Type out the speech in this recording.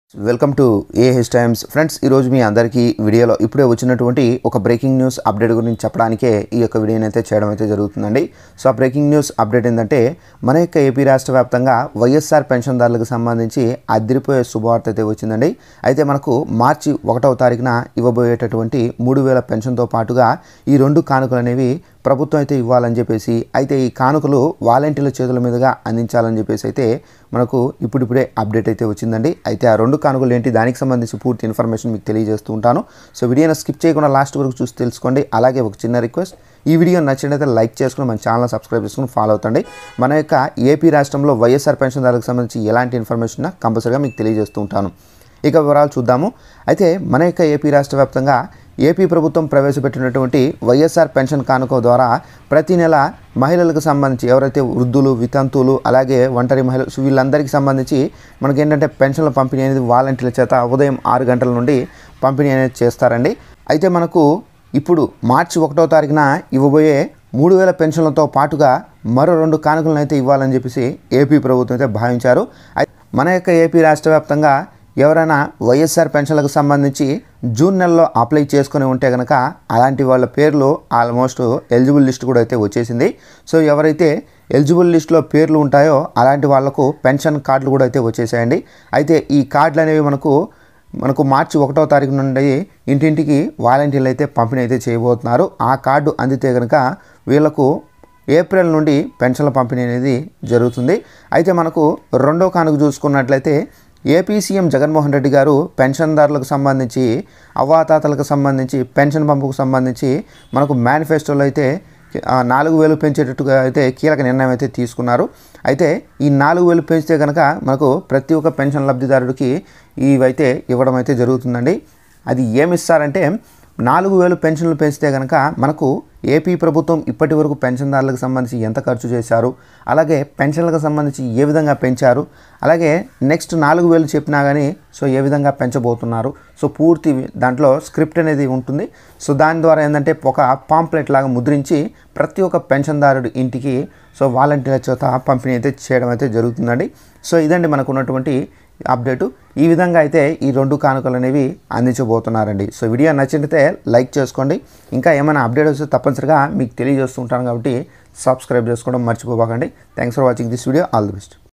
Welcome to AH Times friends. ఈరోజు మీ అందరికీ వీడియోలో ఇప్పుడే వచ్చినటువంటి ఒక బ్రేకింగ్ న్యూస్ అప్డేట్ గురించి చెప్పడానికే ఈ యొక్క వీడియోని అయితే చేయడం అయితే జరుగుతుందండి. సో ఆ బ్రేకింగ్ న్యూస్ అప్డేట్ ఏంటంటే మన యొక్క ఏపీ రాష్ట్ర వ్యాప్తంగా వైఎస్ఆర్ పెన్షన్దారులకు సంబంధించి అదిరిపోయే శుభవార్త అయితే వచ్చిందండి. అయితే మనకు మార్చి 1వ తారీఖున ఇవ్వబోయేటటువంటి 3000 పెన్షన్తో పాటుగా ఈ 2 కానుకలు అనేవి ప్రభుత్వం అయితే ఇవ్వాలని చెప్పేసి, అయితే ఈ కానుకలు వాలంటీర్ల చేతుల మీదుగా అందించాలని చెప్పేసి అయితే మనకు ఇప్పుడిప్పుడే అప్డేట్ అయితే వచ్చిందండి. అయితే ఆ 2 కానుకలు ఏంటి, దానికి సంబంధించి పూర్తి ఇన్ఫర్మేషన్ మీకు తెలియజేస్తూ ఉంటాను. సో వీడియోని స్కిప్ చేయకుండా లాస్ట్ వరకు చూసి తెలుసుకోండి. అలాగే ఒక చిన్న రిక్వెస్ట్, ఈ వీడియో నచ్చినట్లయితే లైక్ చేసుకుని మన ఛానల్ సబ్స్క్రైబ్ చేసుకుని ఫాలో అవుతండి. మన యొక్క ఏపీ రాష్ట్రంలో వైఎస్ఆర్ పెన్షన్దారులకు సంబంధించి ఎలాంటి ఇన్ఫర్మేషన్ కంపల్సరీగా మీకు తెలియజేస్తూ ఉంటాను. ఇక వివరాలు చూద్దాము. అయితే మన యొక్క ఏపీ రాష్ట్ర వ్యాప్తంగా ఏపీ ప్రభుత్వం ప్రవేశపెట్టినటువంటి వైఎస్ఆర్ పెన్షన్ కానుక ద్వారా ప్రతి నెల మహిళలకు సంబంధించి ఎవరైతే వృద్ధులు, వితంతువులు, అలాగే ఒంటరి మహిళలు వీళ్ళందరికీ సంబంధించి మనకి ఏంటంటే పెన్షన్ల పంపిణీ అనేది వాలంటీర్ల చేత ఉదయం 6 గంటల నుండి పంపిణీ అనేది చేస్తారండి. అయితే మనకు ఇప్పుడు మార్చి 1వ తారీఖున ఇవ్వబోయే 3000 పెన్షన్లతో పాటుగా మరో 2 కానుకలను అయితే ఇవ్వాలని చెప్పేసి ఏపీ ప్రభుత్వం అయితే భావించారు. మన యొక్క ఏపీ రాష్ట్ర వ్యాప్తంగా ఎవరైనా వైఎస్ఆర్ పెన్షన్లకు సంబంధించి జూన్ నెలలో అప్లై చేసుకుని ఉంటే కనుక అలాంటి వాళ్ళ పేర్లు ఆల్మోస్ట్ ఎలిజిబుల్ లిస్ట్ కూడా అయితే వచ్చేసింది. సో ఎవరైతే ఎలిజిబుల్ లిస్ట్లో పేర్లు ఉంటాయో అలాంటి వాళ్లకు పెన్షన్ కార్డులు కూడా అయితే వచ్చేసాయండి. అయితే ఈ కార్డులు అనేవి మనకు మార్చి 1వ తారీఖు నుండి ఇంటింటికి వాలంటీర్లు అయితే పంపిణీ అయితే చేయబోతున్నారు. ఆ కార్డు అందితే కనుక వీళ్లకు ఏప్రిల్ నుండి పెన్షన్ల పంపిణీ అనేది జరుగుతుంది. అయితే మనకు 2వ కానుక చూసుకున్నట్లయితే ఏపీ సీఎం జగన్మోహన్ రెడ్డి గారు పెన్షన్దారులకు సంబంధించి, అవ్వాతాతలకు సంబంధించి పెన్షన్ పంపుకు సంబంధించి మనకు మేనిఫెస్టోలో అయితే 4000 పెంచేటట్టుగా అయితే కీలక నిర్ణయం అయితే తీసుకున్నారు. అయితే ఈ 4000 పెంచితే కనుక మనకు ప్రతి ఒక్క పెన్షన్ లబ్ధిదారుడికి ఇవైతే ఇవ్వడం అయితే జరుగుతుందండి. అది ఏమిస్తారంటే 4000 పెన్షన్లు పెంచితే కనుక మనకు ఏపీ ప్రభుత్వం ఇప్పటి వరకు పెన్షన్దారులకు సంబంధించి ఎంత ఖర్చు చేశారు, అలాగే పెన్షన్లకు సంబంధించి ఏ విధంగా పెంచారు, అలాగే నెక్స్ట్ 4000 చెప్పినా కానీ సో ఏ విధంగా పెంచబోతున్నారు, సో పూర్తి దాంట్లో స్క్రిప్ట్ అనేది ఉంటుంది. సో దాని ద్వారా ఏంటంటే ఒక పాంప్లెట్ లాగా ముద్రించి ప్రతి ఒక్క పెన్షన్దారుడి ఇంటికి సో వాలంటీర్ల చేత పంపిణీ అయితే చేయడం అయితే జరుగుతుందండి. సో ఇదండి మనకు ఉన్నటువంటి అప్డేటు. ఈ విధంగా అయితే ఈ 2 కానుకలు అనేవి అందించబోతున్నారండి. సో వీడియో నచ్చినట్లయితే లైక్ చేసుకోండి. ఇంకా ఏమైనా అప్డేట్ వస్తే తప్పనిసరిగా మీకు తెలియజేస్తుంటాను కాబట్టి సబ్స్క్రైబ్ చేసుకోవడం మర్చిపోకండి. Thanks for watching this video. All the best.